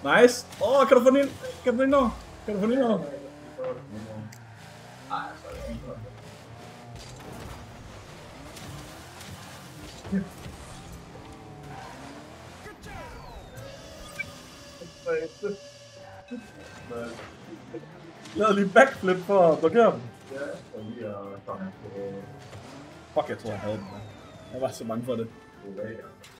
Nice. Kan du få den ind? Kan du få den ind over? Kan du få den ind over? Lavede lige backflip for at blokere dem. Fuck, jeg tror jeg havde den. Jeg var så bange for det.